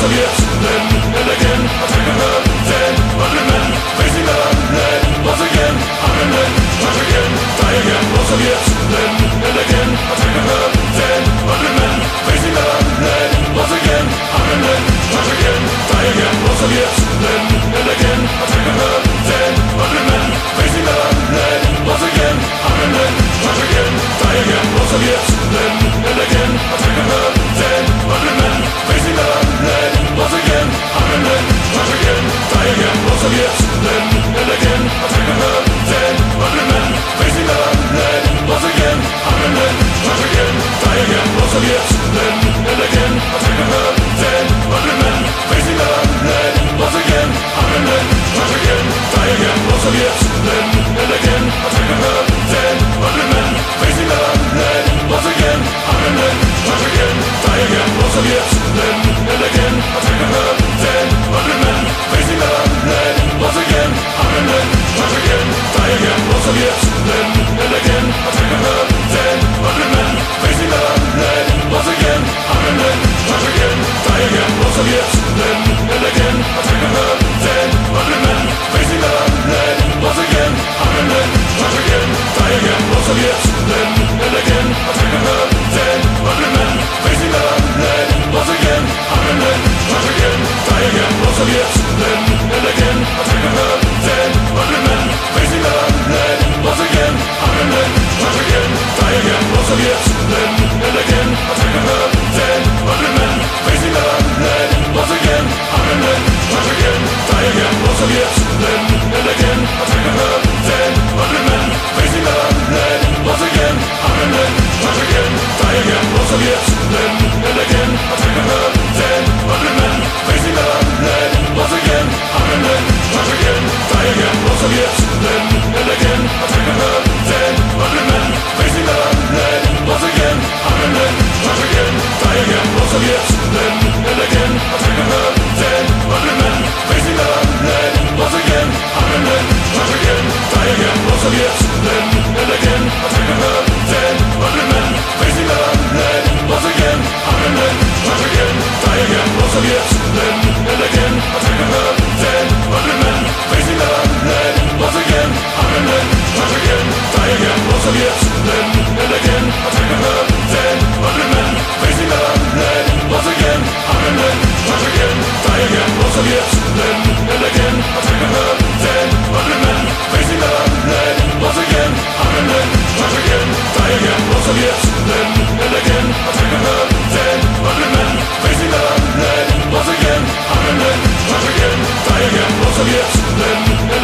Osowiec, then and again, attack and hurt, then 100 men, facing the lead, once again, 100 men, charge again, die again, Osowiec, then and again, attack and hurt, then 100 men, facing the lead, once again, 100 men, charge again, die again, Osowiec, then and again, attack and hurt, then 100 men, facing the lead, once again, 100 men, charge again, die again, Osowiec, then and again, attack and hurt, then 100 men, facing the lead, once again, 100 men, charge again, die again, Osowiec, then and again, attack and hurt, then 100 men, facing the lead, once again, 100 men, charge again, die again, Osowiec, then and again, attack and hurt, then 100 men, facing the lead, once again, 100 men, charge again, die again, Osowiec, then and again, attack and hurt, then 100 men, facing the lead, once again, 100 men, charge again, die again, Osowiec, then and again, attack and hurt, then 100 men, facing the lead, once again, 100 men, charge again, die again, Osowiec, then and again, attack and hurt, then 100 men, facing the lead, once again, 100 men, charge again, die again, Osowiec, then and again, attack and hurt, then 100 men, facing the lead, once again, 100 men, charge again, die again, Osowiec, then and again, attack and hurt, then 100 men, facing the lead, once again, 100 men, charge again, die again, Osowiec, then and again, attack and hurt, then 100 men, facing the lead, once again, 100 men, charge again, die again, Osowiec, then and again, attack and hurt, then 100 men, facing the lead, once again, 100 men, charge again, die again, Osowiec, then and again, attack and hurt, then 100 men, facing the lead, once again, 100 men, charge again, die again, Osowiec, then and again, attack and hurt, then 100 men, facing the lead, once again, 100 men, charge again, die again, Osowiec, then and again, attack and hurt, then 100 men, facing the lead, once again, 100 men, charge again, die again, Osowiec, then and again, attack and hurt, then 100 men, facing the lead, once again, 100 men, charge again, die again, Osowiec, then and again, attack and hurt, then 100 men, facing the lead, once again, 100 men, charge again, die again, Osowiec, then and again, attack and hurt, then 100 men, facing the lead, once again, 100 men, charge again, die again, Osowiec, then and again, attack and hurt, then 100 men, facing the lead, once again, 100 men, charge again, die again, Osowiec, then and again, attack and hurt, then 100 men, facing the lead, once again, 100 men, charge again, die again, Osowiec, then and again, attack and hurt, then 100 men, facing the lead, once again, 100 men, charge again, die again, Osowiec, then